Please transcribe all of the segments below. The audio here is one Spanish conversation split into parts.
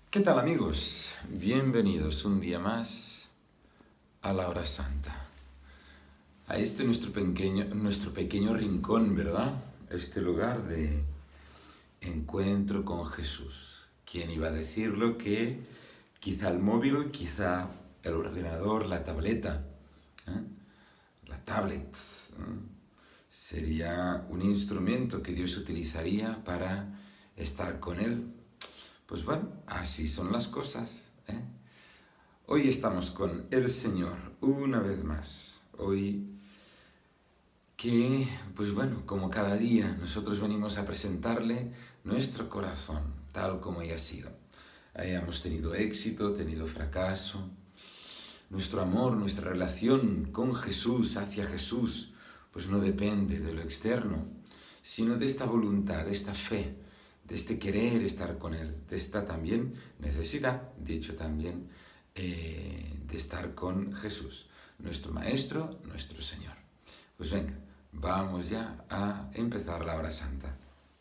¿Qué tal, amigos? Bienvenidos un día más a la hora santa. A este nuestro pequeño rincón, ¿verdad? Este lugar de encuentro con Jesús. ¿Quién iba a decirlo que quizá el móvil, quizá el ordenador, la tableta, la tablet, sería un instrumento que Dios utilizaría para estar con Él? Pues bueno, así son las cosas, ¿eh? Hoy estamos con el Señor una vez más. Hoy que, pues bueno, como cada día nosotros venimos a presentarle nuestro corazón, tal como haya sido. Hayamos tenido éxito, tenido fracaso. Nuestro amor, nuestra relación con Jesús, hacia Jesús, pues no depende de lo externo, sino de esta voluntad, de esta fe, de este querer estar con Él, de esta también necesidad, dicho también, de estar con Jesús, nuestro Maestro, nuestro Señor. Pues venga, vamos ya a empezar la hora santa.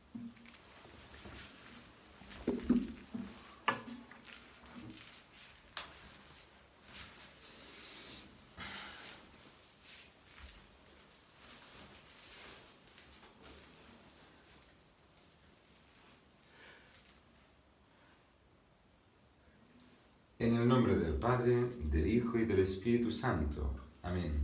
En el nombre del Padre, del Hijo y del Espíritu Santo. Amén.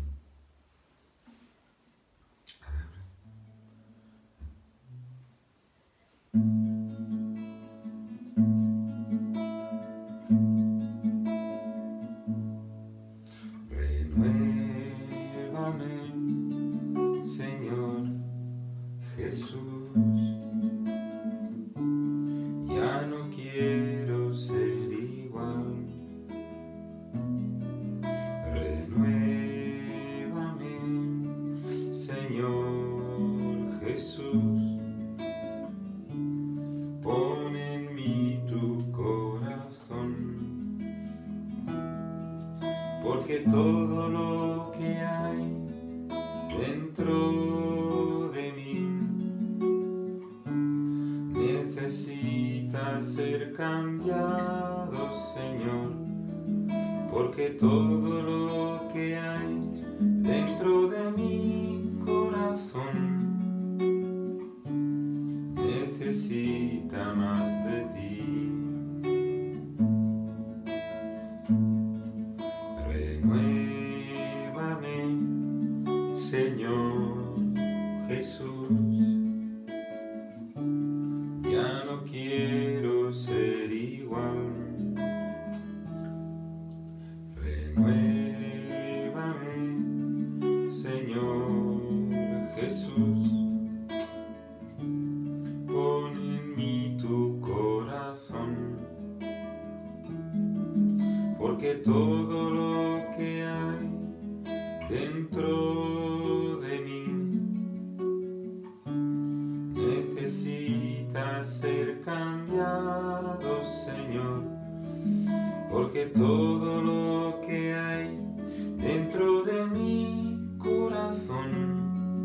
Renuévame, Señor Jesús. Ya no quiero ser igual. Renuévame, Señor Jesús. Pon en mí tu corazón, porque todo lo que hay dentro de mí necesita ser cambiado, Señor, porque todo lo que hay dentro de mi corazón necesita más de ti. Renuévame, Señor Jesús. Ya no quiero ser igual. Renuévame, Señor Jesús. Pon en mí tu corazón, porque todo lo que hay dentro de mí necesita ser cambiado, Señor, porque todo lo que hay dentro de mi corazón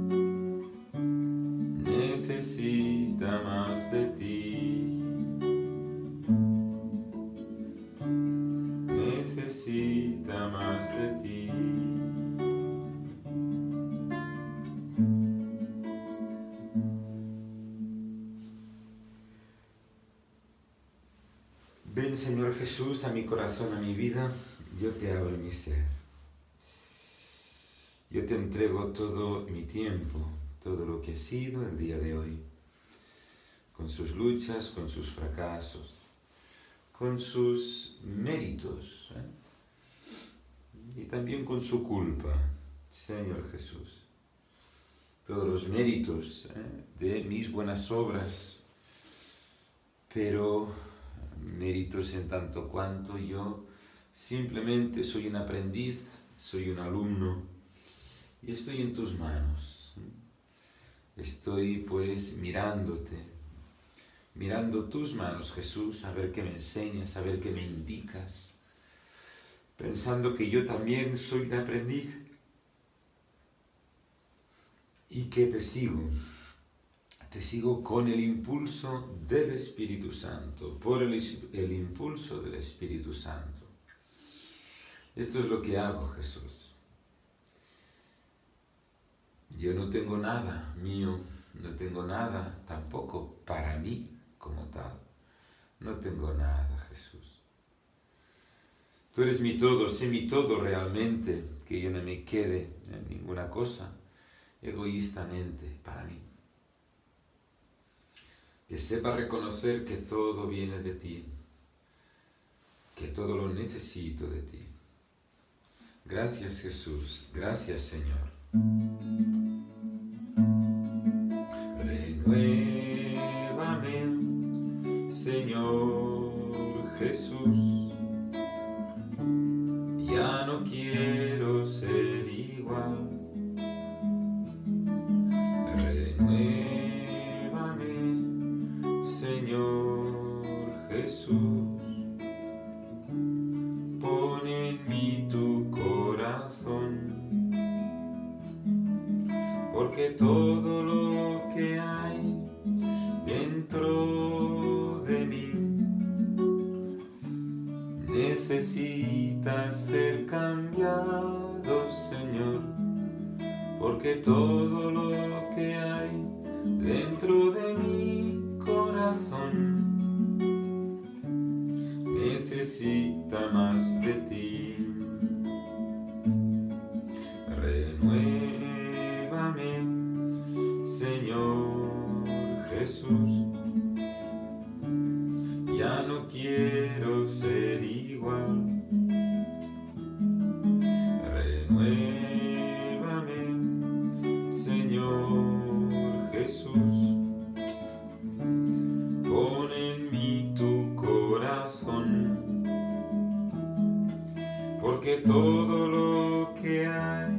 necesita más de ti. Necesita más de ti. Ven, Señor Jesús, a mi corazón, a mi vida, yo te abro mi ser. Yo te entrego todo mi tiempo, todo lo que he sido el día de hoy, con sus luchas, con sus fracasos, con sus méritos, y también con su culpa, Señor Jesús. Todos los méritos de mis buenas obras, pero méritos en tanto cuanto yo simplemente soy un aprendiz, soy un alumno y estoy en tus manos. Estoy pues mirándote, mirando tus manos, Jesús, a ver qué me enseñas, a ver qué me indicas, pensando que yo también soy un aprendiz y que te sigo Te sigo con el impulso del Espíritu Santo, por el impulso del Espíritu Santo. Esto es lo que hago, Jesús. Yo no tengo nada mío, no tengo nada tampoco para mí como tal. No tengo nada, Jesús. Tú eres mi todo, sé mi todo realmente, que yo no me quede en ninguna cosa egoístamente para mí. Que sepa reconocer que todo viene de ti, que todo lo necesito de ti. Gracias, Jesús, gracias, Señor. Renuévame, Señor Jesús. Ya no quiero ser igual. Renuévame, Señor Jesús. Pon en mí tu corazón, porque todo lo que hay dentro de mí necesita ser cambiado, Señor, porque todo lo que hay dentro de mi corazón necesita más de ti. Renuévame, Señor Jesús. Ya no quiero ser igual. Renuévame, Señor Jesús. Pon en mí tu corazón, porque todo lo que hay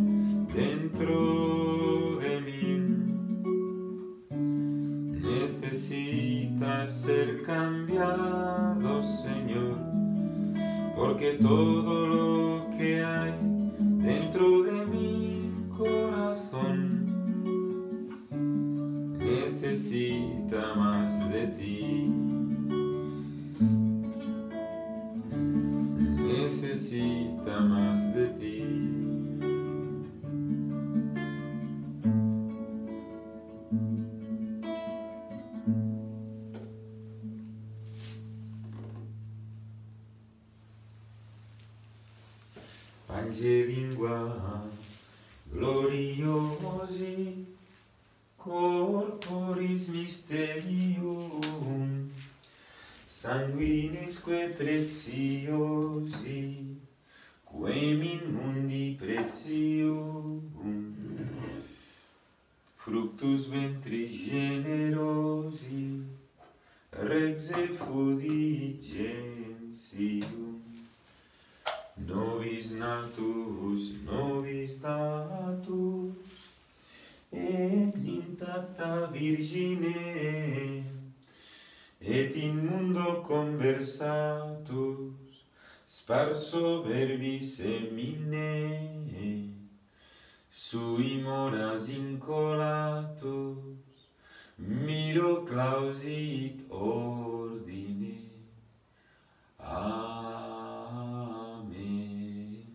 dentro de mí necesita ser cambiado, Señor, porque todo lo que hay dentro de mi corazón necesita más de ti. Necesita más de ti. Pange lingua gloriosi corporis mysterium sanguinisque preciosi quem in mundi pretium fructus ventris generosi rex effuligentium nobis natus ex intacta virgine et in mundo conversatus sparso verbi semine sui moras incolatus miro clausit ordine. Amen.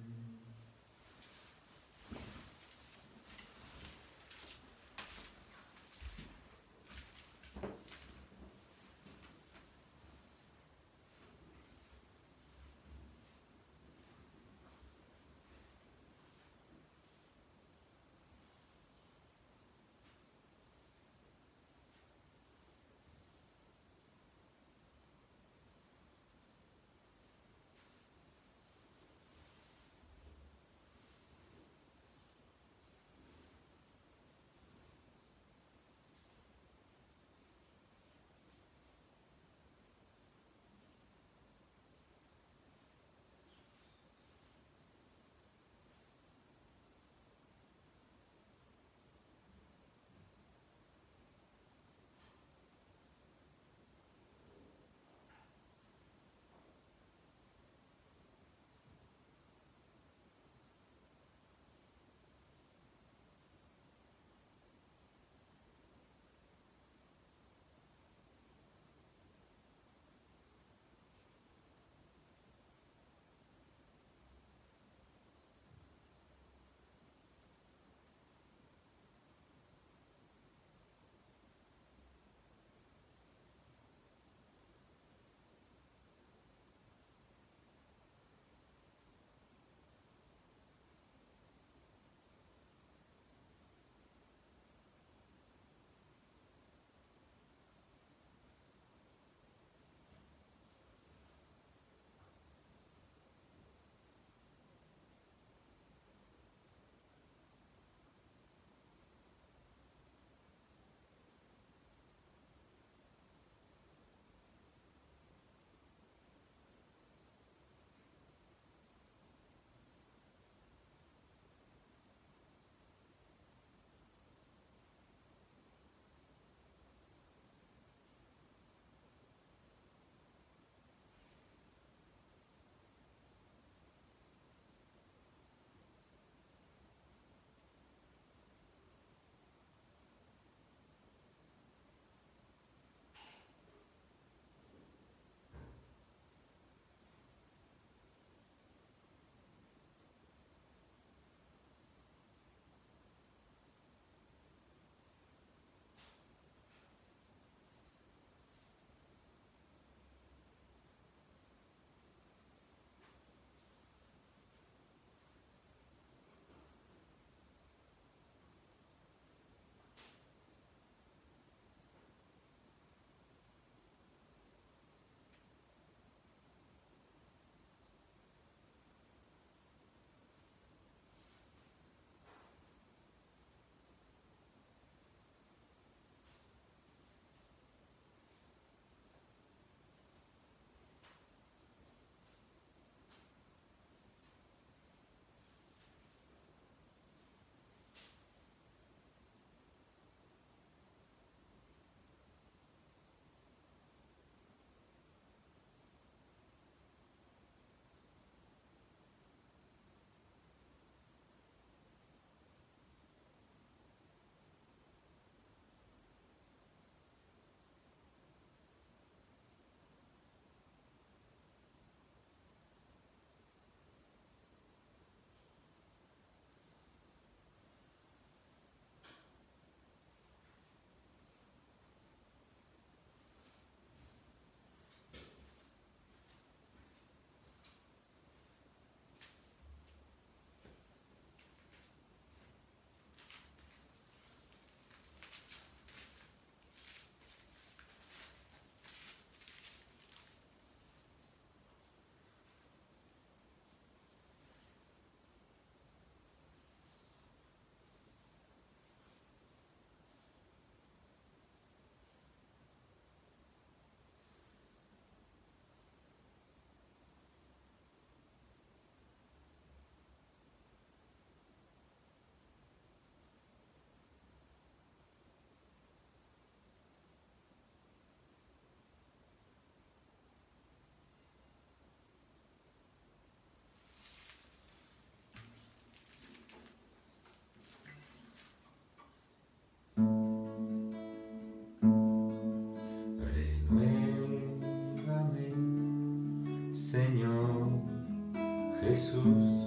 Señor Jesús,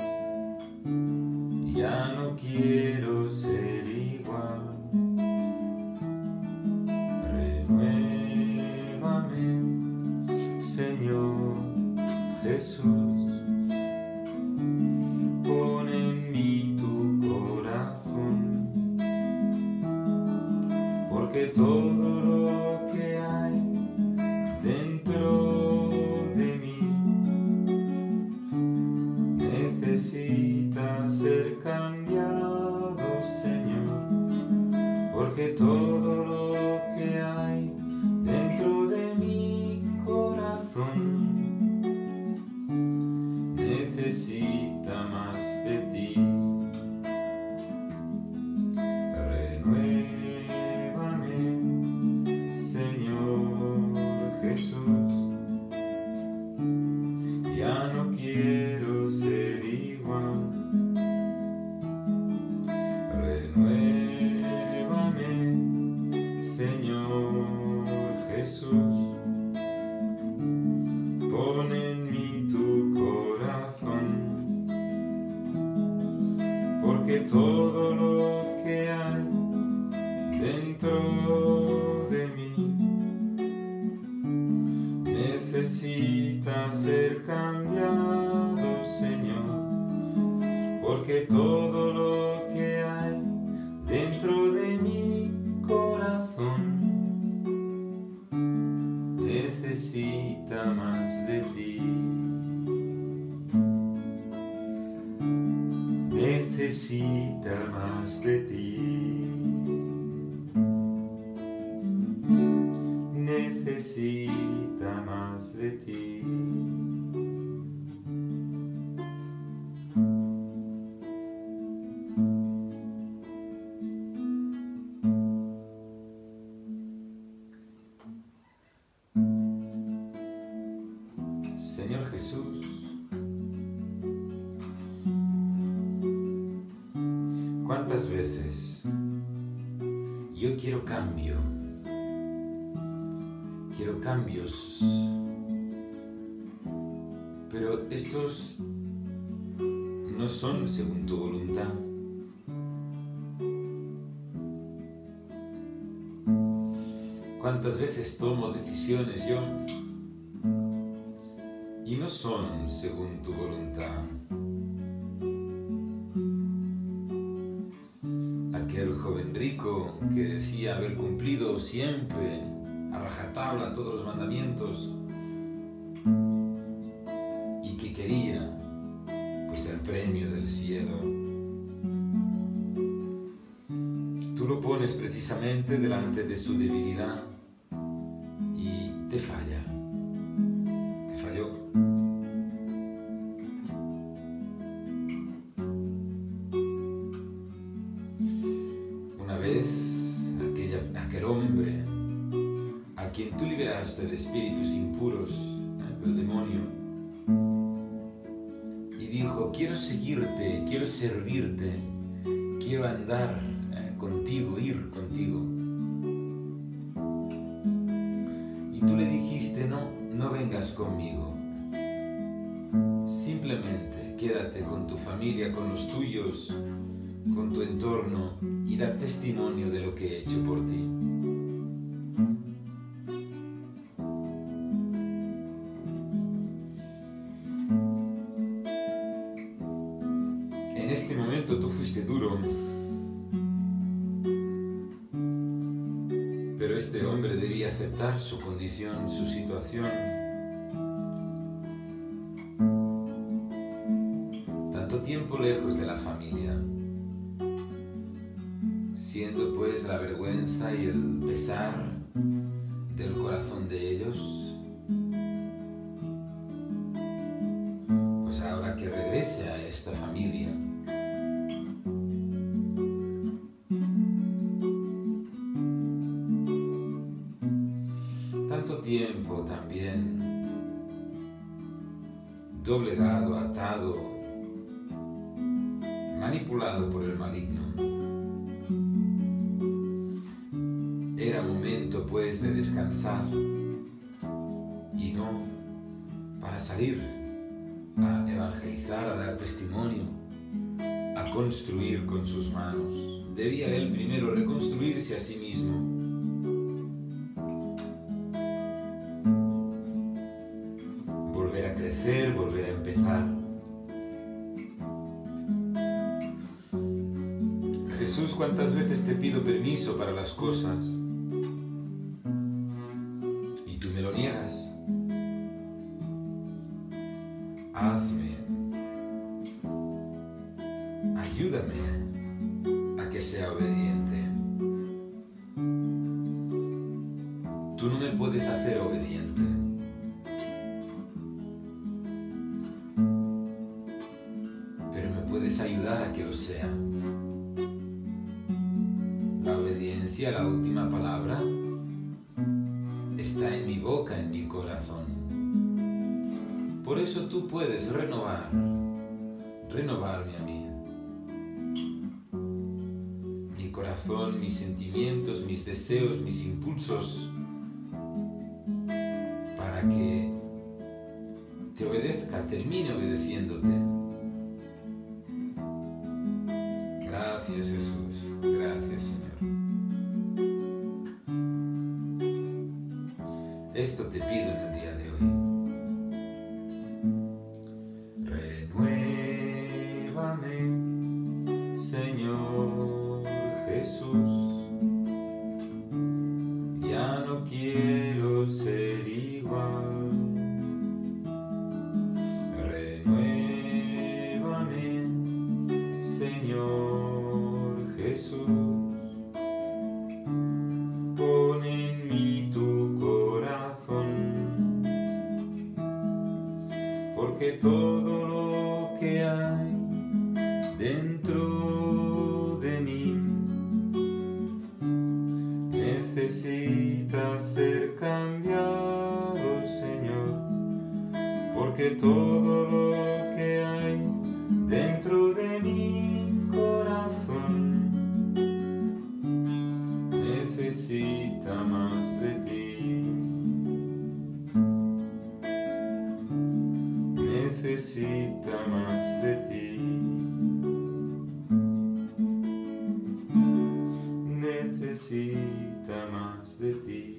ya no quiero ser igual. Renuévame, Señor Jesús, pon en mí tu corazón, porque todo lo que hay dentro de mí necesita ser cambiado, Señor, porque todo lo que hay dentro de mi corazón necesita más de ti. Renuévame, Señor Jesús, ya no quiero ser igual. Renuévame, Señor Jesús, pon en mí tu corazón, porque todo lo que hay dentro de mí necesita ser cambiado, Señor, porque todo lo que hay dentro de mi corazón necesita más de ti. Necesita más de ti. Necesita más de ti. Señor Jesús, ¿cuántas veces yo quiero cambio? Quiero cambios, pero estos no son según tu voluntad. ¿Cuántas veces tomo decisiones yo y no son según tu voluntad? Aquel joven rico que decía haber cumplido siempre a rajatabla todos los mandamientos y que quería pues el premio del cielo, tú lo pones precisamente delante de su debilidad y te falla, te falló. Una vez aquel hombre a quien tú liberaste de espíritus impuros, del demonio, y dijo: quiero seguirte, quiero servirte, quiero andar contigo, ir contigo. Y tú le dijiste: no vengas conmigo, simplemente quédate con tu familia, con los tuyos, con tu entorno y da testimonio de lo que he hecho por ti. En este momento tú fuiste duro, pero este hombre debía aceptar su condición, su situación. Tanto tiempo lejos de la familia, siendo pues la vergüenza y el pesar del corazón de ellos, pues ahora que regrese a esta familia, tanto tiempo también doblegado, atado, manipulado por el maligno. Era momento pues de descansar y no para salir a evangelizar, a dar testimonio, a construir con sus manos. Debía él primero reconstruirse a sí mismo. Volver a crecer, volver a empezar. Jesús, ¿cuántas veces te pido permiso para las cosas y tú me lo niegas? Hazme, ayúdame a que sea obediente. Tú no me puedes hacer obediente. Pero me puedes ayudar a que lo sea. La obediencia, la última palabra, está en mi boca, en mi corazón. Por eso tú puedes renovarme a mí. Mi corazón, mis sentimientos, mis deseos, mis impulsos, para que te obedezca, termine obedeciéndote. Gracias, Jesús. Gracias, Señor. Esto te pido en el día de hoy. Renuévame, Señor Jesús. Ya no quiero ser igual. Renuévame, Señor Jesús. Pon en mí tu corazón, porque todo lo que hay dentro de mí necesita ser cambiado, Señor, porque todo lo que hay dentro de mi corazón necesita más de ti. Necesita más de ti. Necesita más de ti.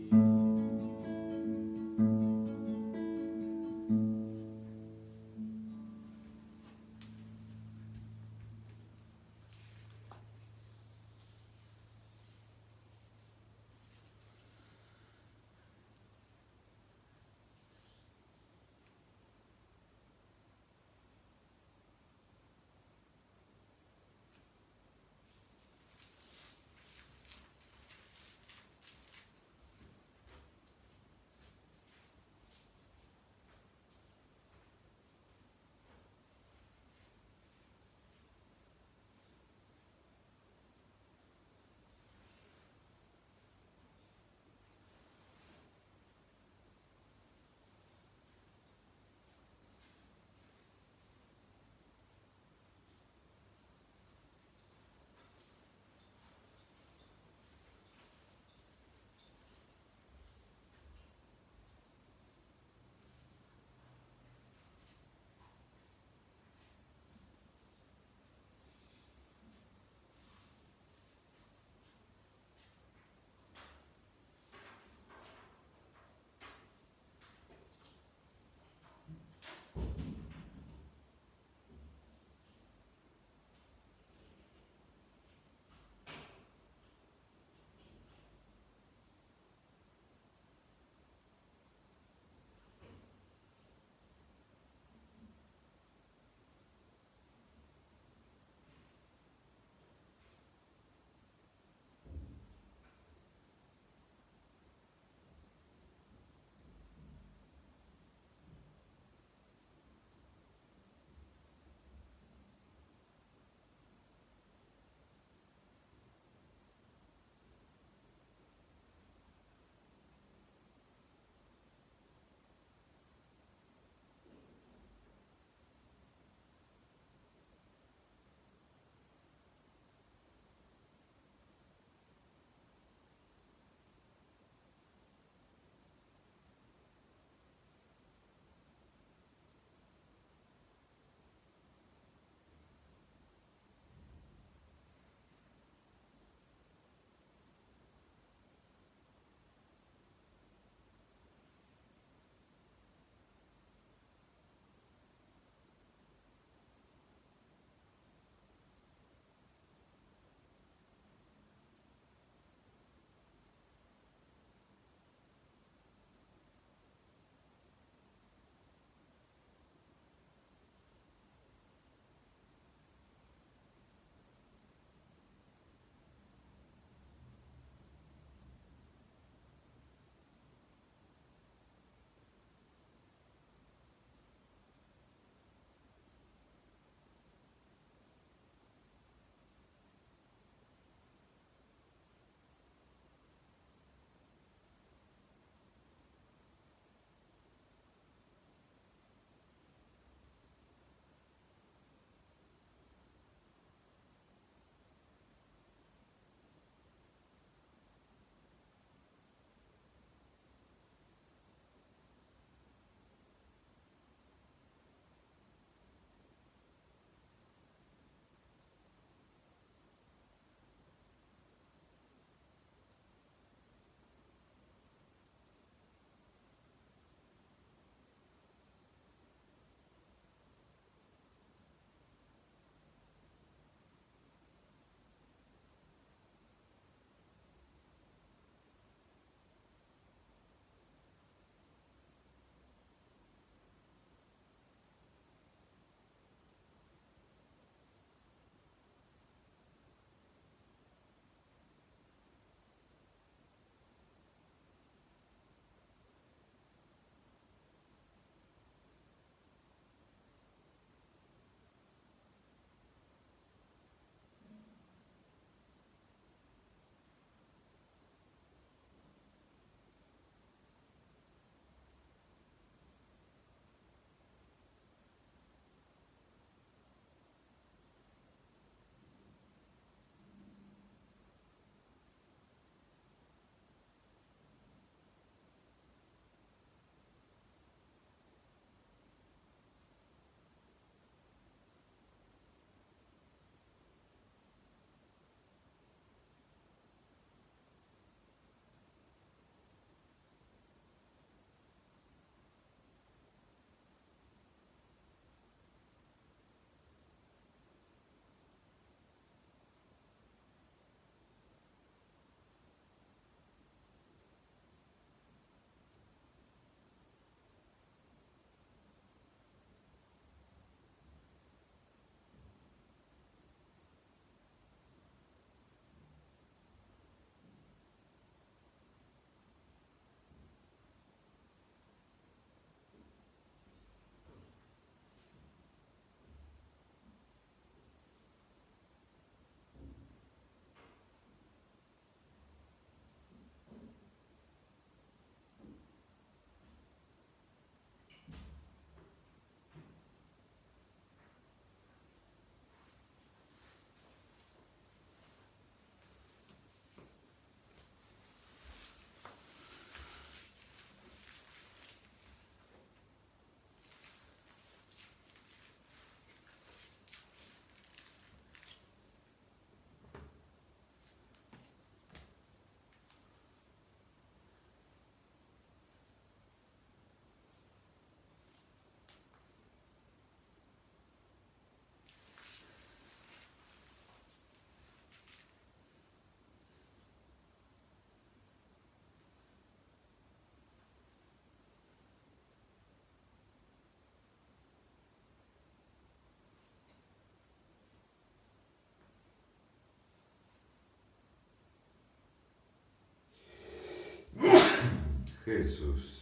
Jesús.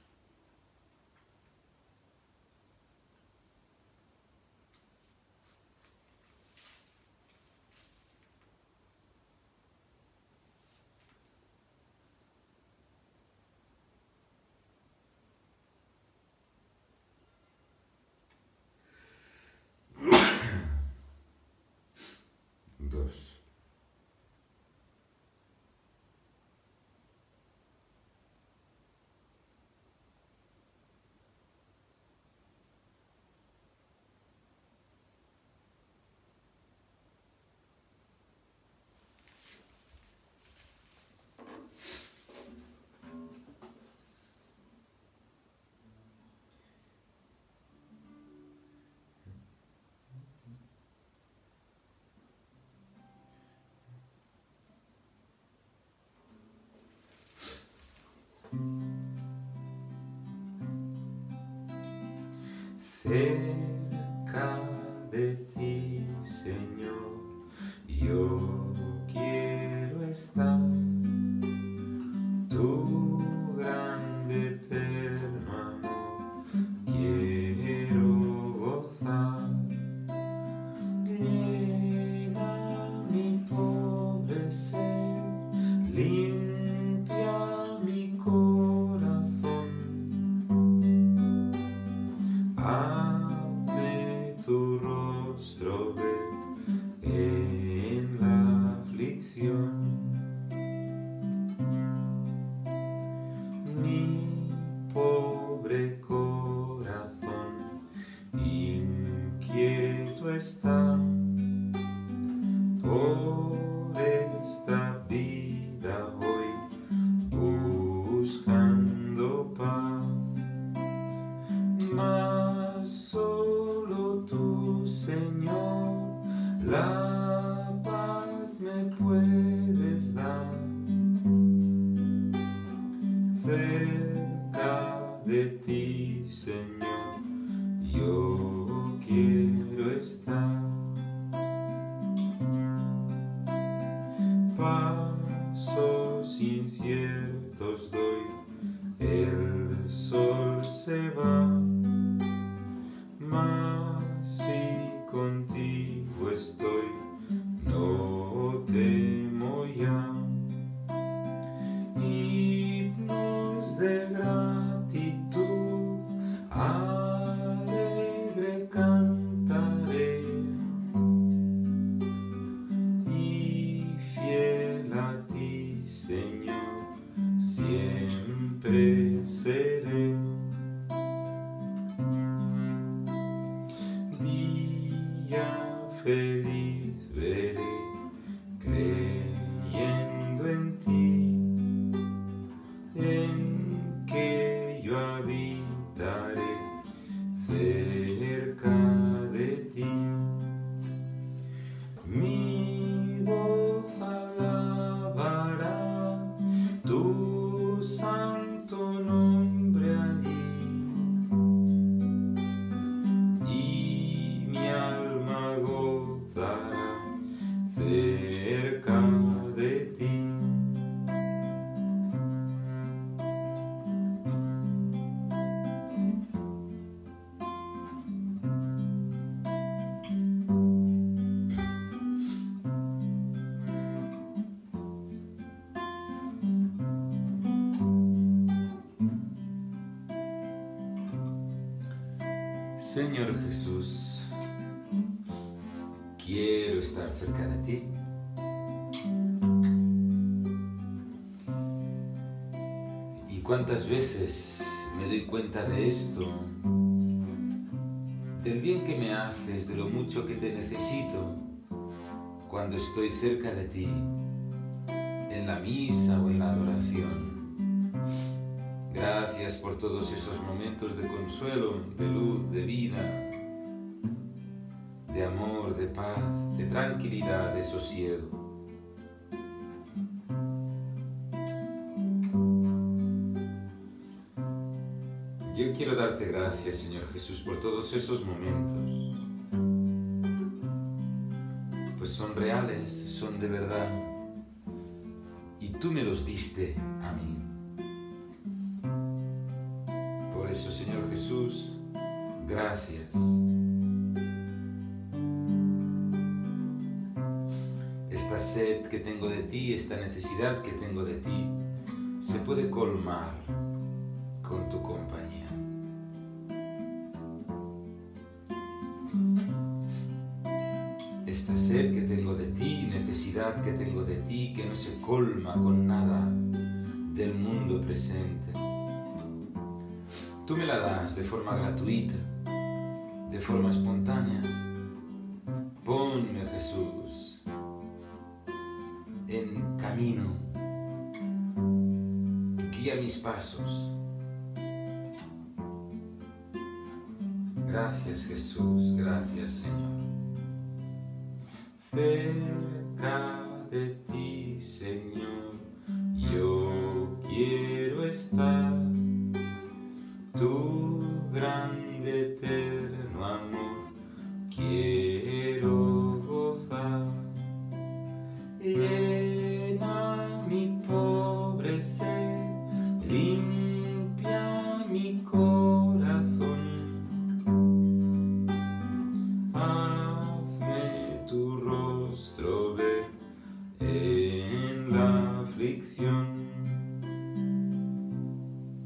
Dos. Cerca de ti, Señor, yo quiero estar, tu grande eterno amor quiero gozar. Llena mi pobre ser, limpia mi corazón. Hazme tu rostro ver en la aflicción. Mi pobre corazón inquieto está por esta vida hoy, buscando paz. Mas solo tú, Señor, la paz me puedes dar. Cerca de ti, Señor, yo quiero estar. Pasos inciertos doy, el sol se va. Mas si contigo estoy, no temo ya. Himnos de gratitud alegre cantaré, y fiel a ti, Señor, siempre seré. Feliz veré, creyendo en ti, en que yo habitaré cerca de ti. Mi voz alabará tu santo nombre allí. Cerca de ti. Señor Jesús, quiero estar cerca de ti. ¿Y cuántas veces me doy cuenta de esto? Del bien que me haces, de lo mucho que te necesito cuando estoy cerca de ti, en la misa o en la adoración. Gracias por todos esos momentos de consuelo, de luz, de vida, de amor, de paz, de tranquilidad, de sosiego. Yo quiero darte gracias, Señor Jesús, por todos esos momentos, pues son reales, son de verdad, y tú me los diste a mí. Por eso, Señor Jesús, gracias. Esta sed que tengo de ti, esta necesidad que tengo de ti, se puede colmar con tu compañía. Esta sed que tengo de ti, necesidad que tengo de ti, que no se colma con nada del mundo presente. Tú me la das de forma gratuita, de forma espontánea. Ponme, Jesús, en camino. Guía mis pasos. Gracias, Jesús. Gracias, Señor. Cerca de ti, Señor, yo quiero estar. Tu grande eterno amor quiero gozar. Llena mi pobre ser, limpia mi corazón. Hazme tu rostro ver en la aflicción.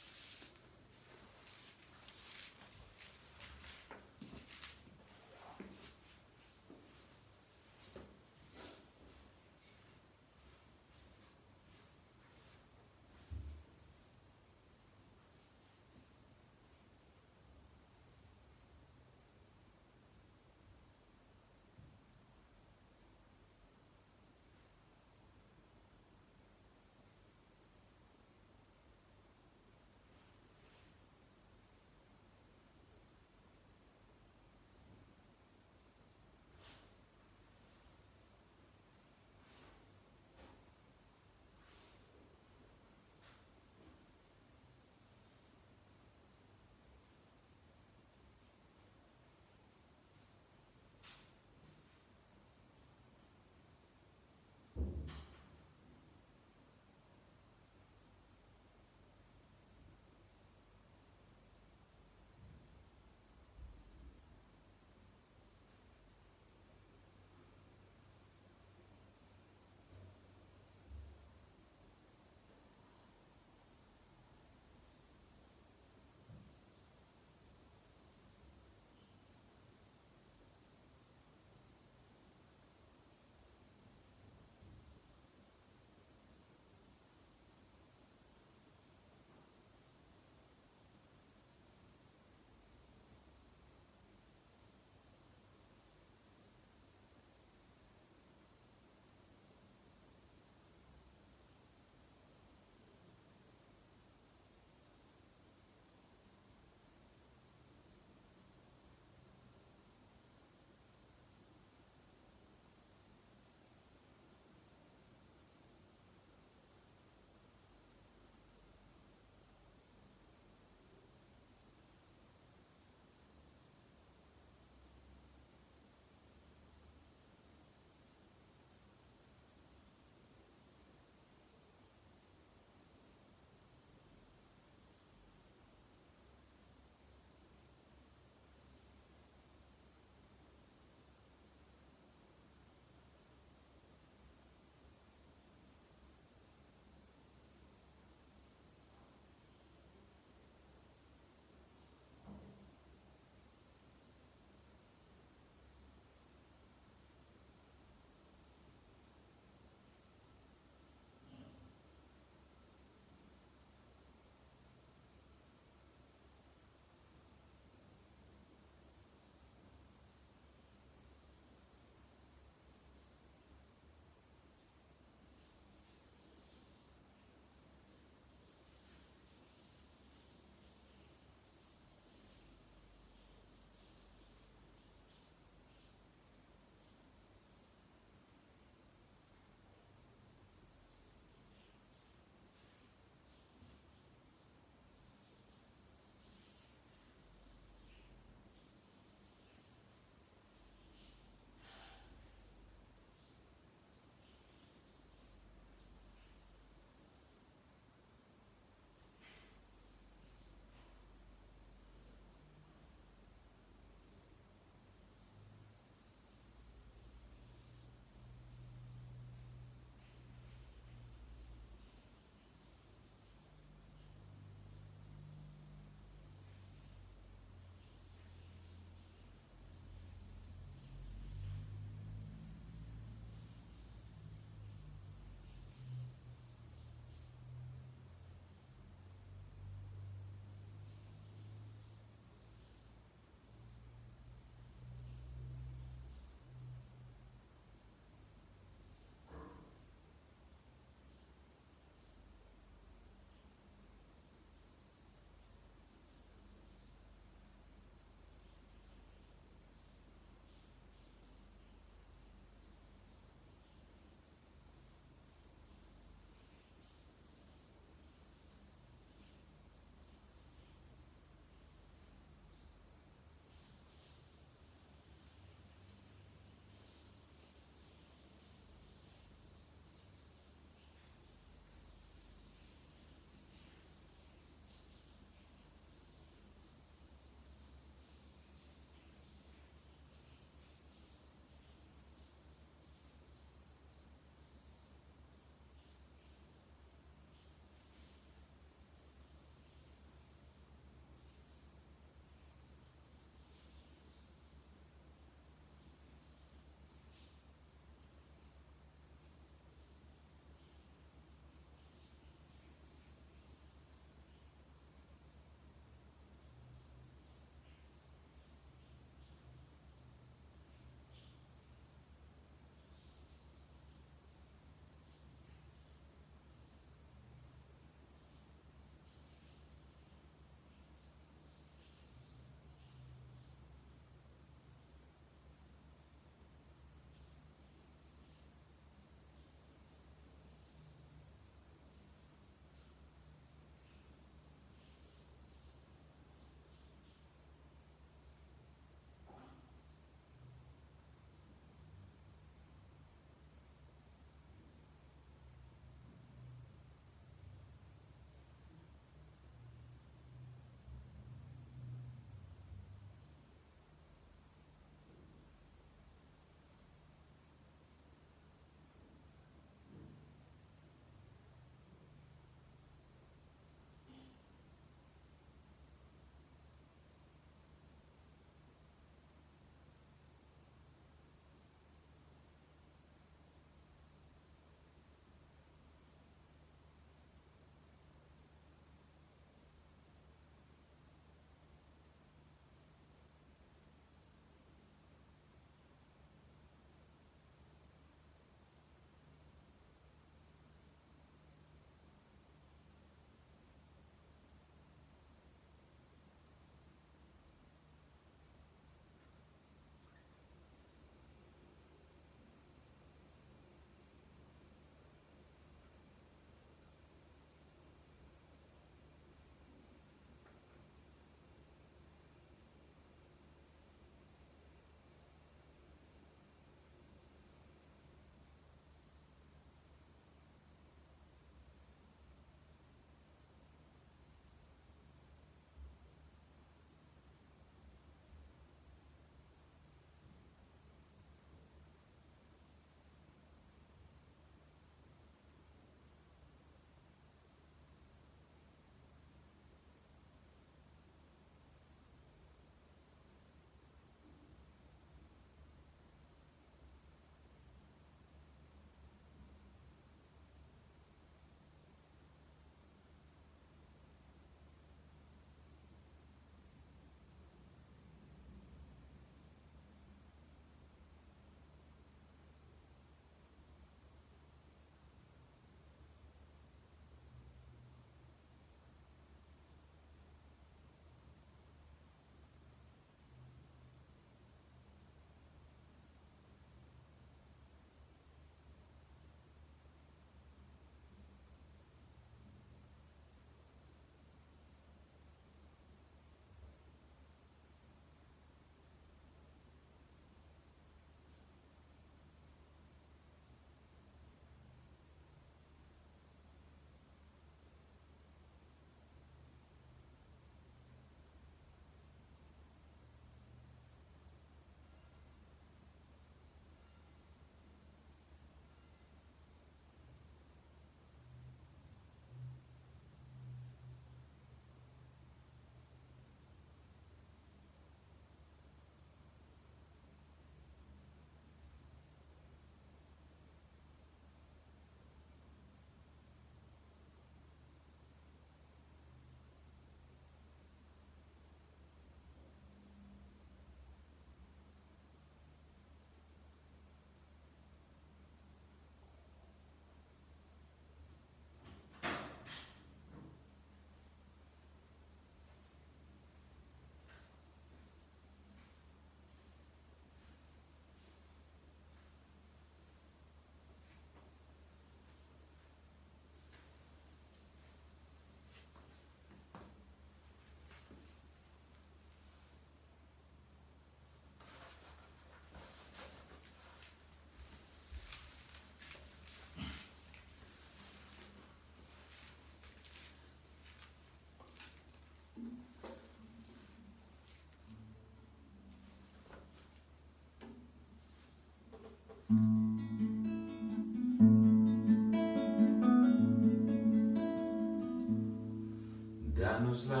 Danos la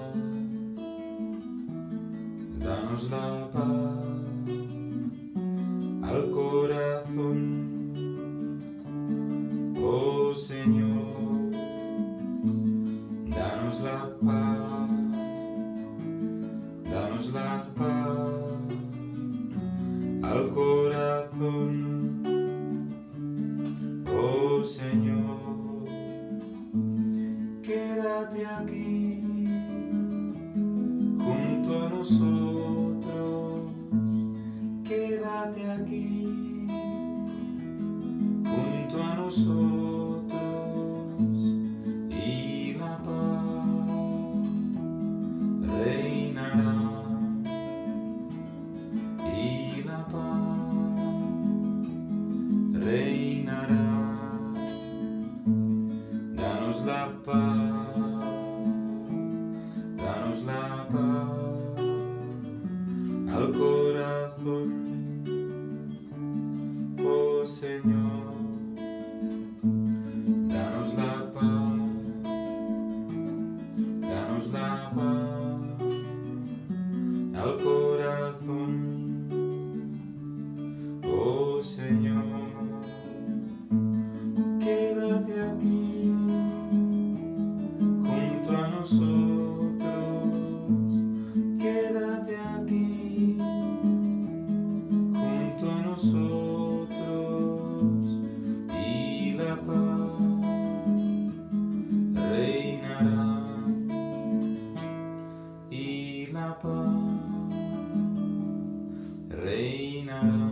paz al corazón, oh Señor, danos la paz al corazón, oh Señor, quédate aquí junto a nosotros, quédate aquí junto a nosotros, y la paz reinará, y la paz reinará. Danos la paz, danos la paz al corazón, oh Señor, danos la paz al corazón, oh Señor, quédate aquí junto a nosotros, quédate aquí junto a nosotros, y la paz reinará, y la paz reinará.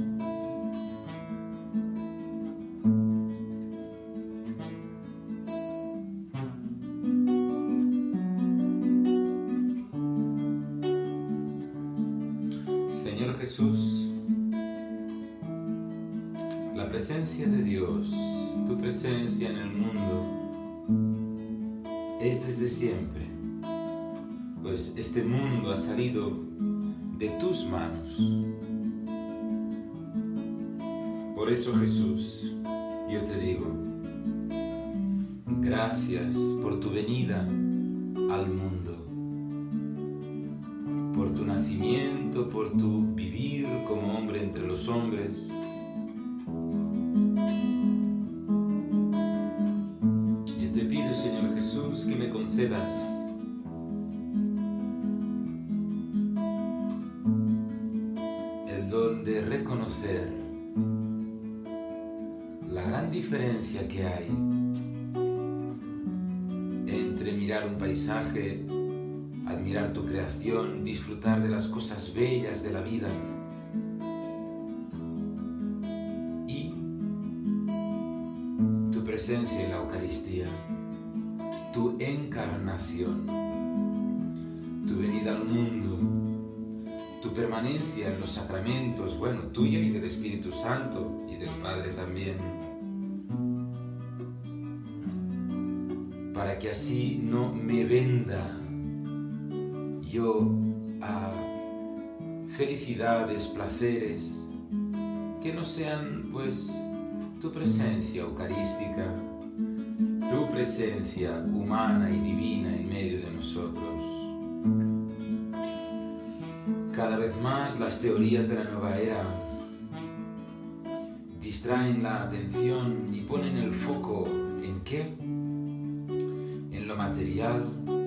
Señor Jesús, la presencia de Dios, tu presencia en el mundo, es desde siempre, pues este mundo ha salido de tus manos. Por eso, Jesús, yo te digo, gracias por tu venida al mundo, por tu nacimiento, por tu vivir como hombre entre los hombres. Yo te pido, Señor Jesús, que me concedas el don de reconocer la gran diferencia que hay entre mirar un paisaje, admirar tu creación, disfrutar de las cosas bellas de la vida, y tu presencia en la Eucaristía, tu encarnación, tu venida al mundo, tu permanencia en los sacramentos, bueno, tuya y del Espíritu Santo y del Padre también, para que así no me venda yo a felicidades, placeres, que no sean pues tu presencia eucarística, tu presencia humana y divina en medio de nosotros. Cada vez más las teorías de la nueva era distraen la atención y ponen el foco ¿en qué? En lo material,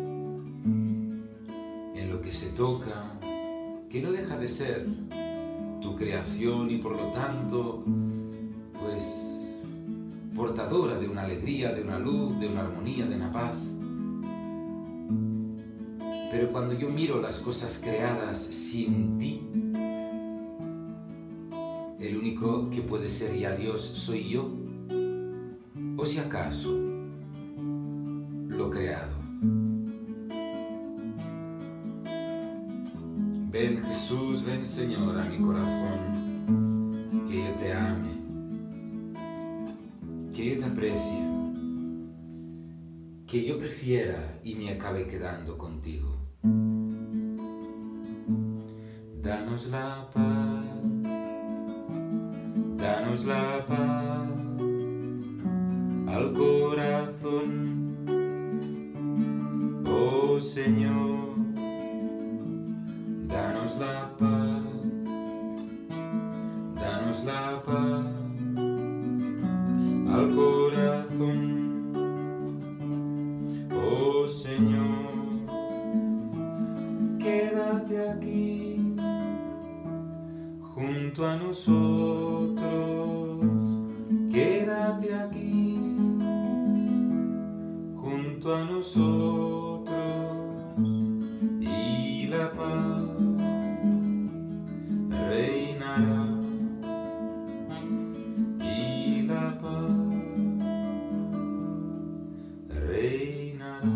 en lo que se toca, que no deja de ser tu creación y por lo tanto, pues, portadora de una alegría, de una luz, de una armonía, de una paz. Pero cuando yo miro las cosas creadas sin ti, el único que puede ser ya Dios soy yo, o si acaso lo creado. Ven Jesús, ven Señor a mi corazón, que yo te ame, que yo te aprecie, que yo prefiera y me acabe quedando contigo. Danos la paz, danos la paz al corazón, oh Señor, danos la paz al corazón, oh Señor, quédate aquí junto a nosotros, quédate aquí junto a nosotros, y la paz reinará, y la paz reinará.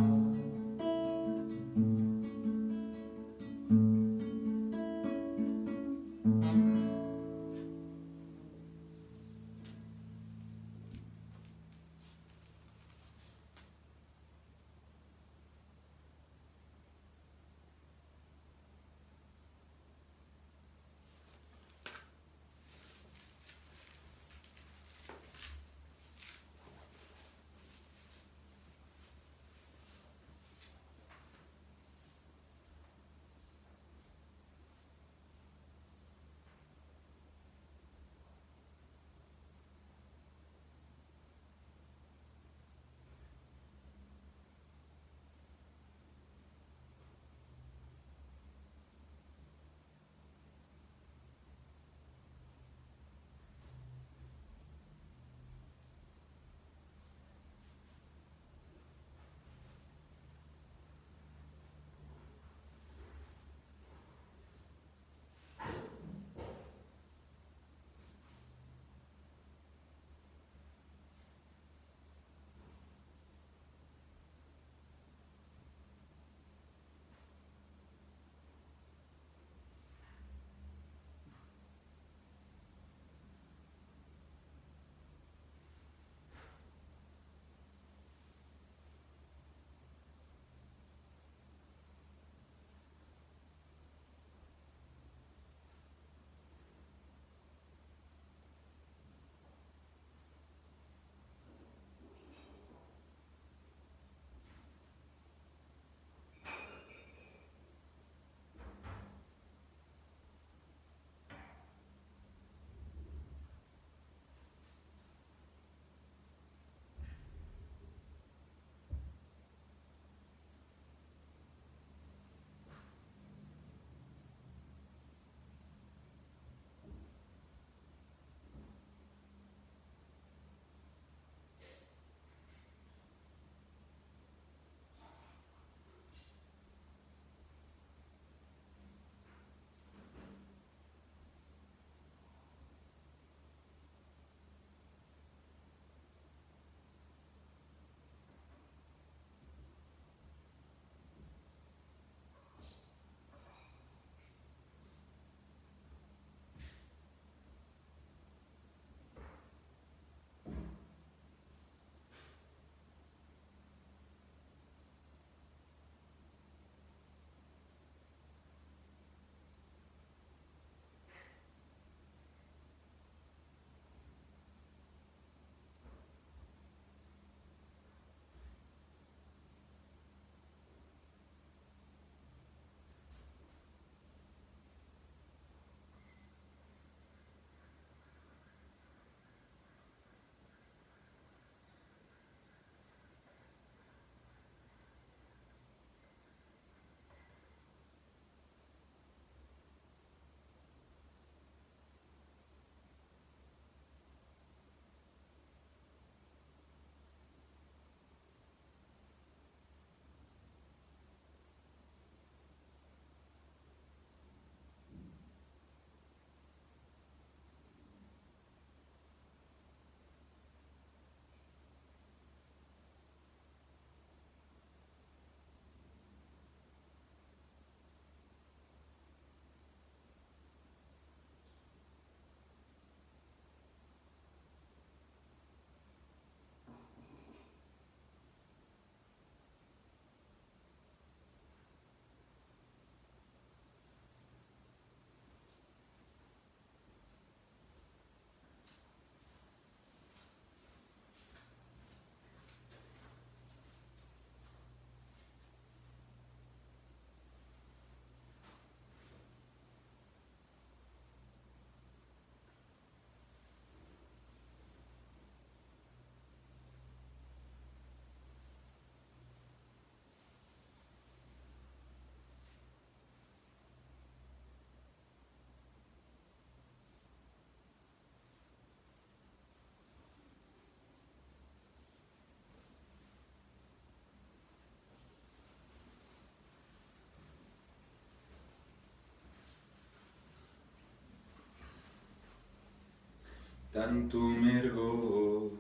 tantum ergo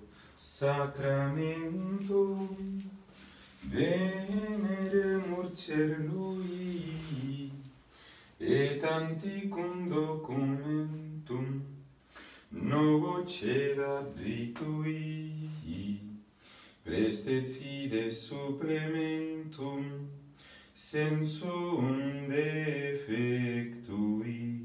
sacramentum veneremur cernui, et anticum documentum novo cedat ritui, prestet fides supplementum sensum defectui,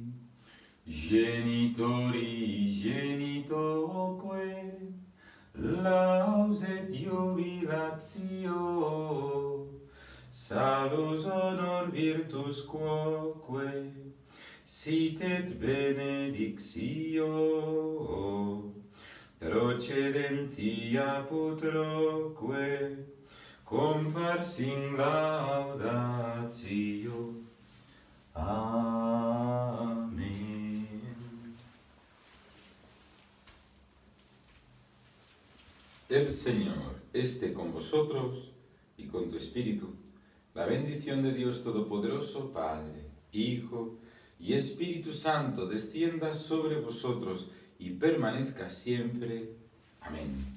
genitori genitoque laus et jubilatio, salus honor virtus quoque sit et benedictio, procedenti apud roque compars in laudatio. Amén. El Señor esté con vosotros y con tu espíritu. La bendición de Dios Todopoderoso, Padre, Hijo y Espíritu Santo descienda sobre vosotros y permanezca siempre. Amén.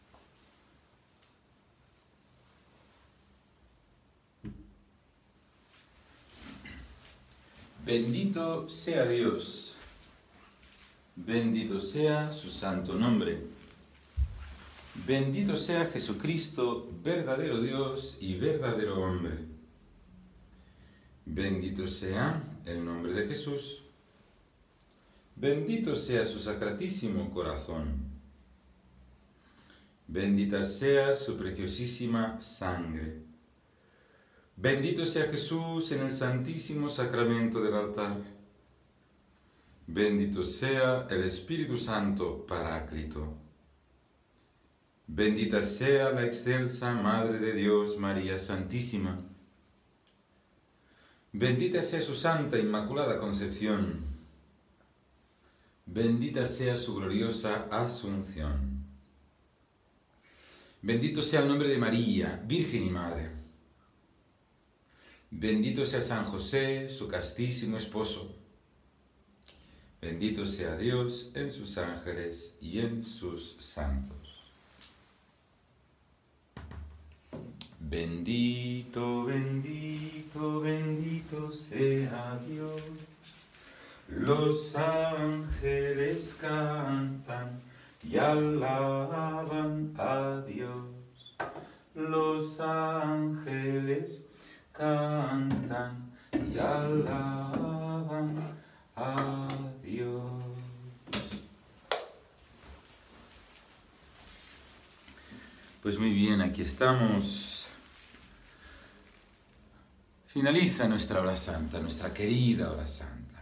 Bendito sea Dios, bendito sea su santo nombre, bendito sea Jesucristo, verdadero Dios y verdadero hombre. Bendito sea el nombre de Jesús, bendito sea su sacratísimo corazón, bendita sea su preciosísima sangre. Bendito sea Jesús en el santísimo sacramento del altar. Bendito sea el Espíritu Santo Paráclito. Bendita sea la excelsa Madre de Dios, María Santísima. Bendita sea su Santa Inmaculada Concepción. Bendita sea su gloriosa Asunción. Bendito sea el nombre de María, Virgen y Madre. Bendito sea San José, su castísimo esposo. Bendito sea Dios en sus ángeles y en sus santos. Bendito, bendito, bendito sea Dios. Los ángeles cantan y alaban a Dios. Los ángeles cantan y alaban a Dios. Pues muy bien, aquí estamos. Finaliza nuestra hora santa, nuestra querida hora santa.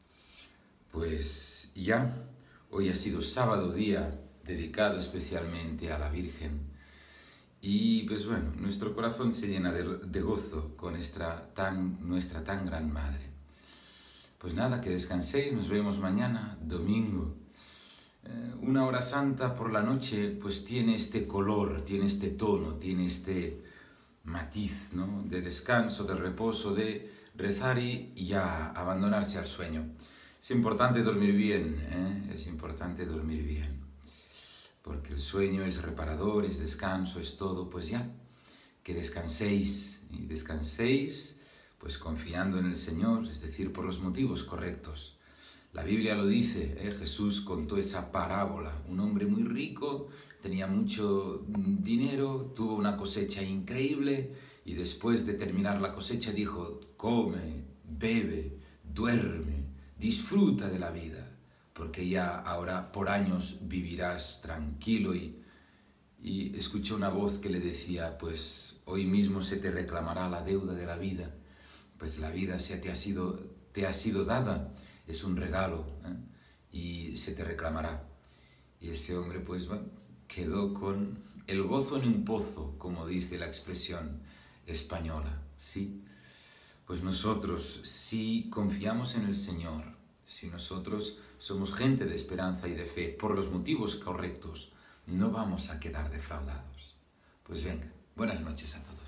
Pues ya, hoy ha sido sábado, día dedicado especialmente a la Virgen. Y pues bueno, nuestro corazón se llena de gozo con nuestra tan gran Madre. Pues nada, que descanséis, nos vemos mañana, domingo. Una hora santa por la noche pues tiene este color, tiene este tono, tiene este matiz, ¿no? De descanso, de reposo, de rezar y ya abandonarse al sueño. Es importante dormir bien, es importante dormir bien. Porque el sueño es reparador, es descanso, es todo, pues ya, que descanséis, y descanséis pues confiando en el Señor, es decir, por los motivos correctos. La Biblia lo dice, Jesús contó esa parábola, un hombre muy rico, tenía mucho dinero, tuvo una cosecha increíble y después de terminar la cosecha dijo, come, bebe, duerme, disfruta de la vida. Porque ya ahora por años vivirás tranquilo y escuché una voz que le decía, pues hoy mismo se te reclamará la deuda de la vida, pues la vida te ha sido dada, es un regalo, y se te reclamará. Y ese hombre pues bueno, quedó con el gozo en un pozo, como dice la expresión española, ¿sí? Pues nosotros, si confiamos en el Señor, si nosotros somos gente de esperanza y de fe por los motivos correctos, no vamos a quedar defraudados. Pues venga, buenas noches a todos.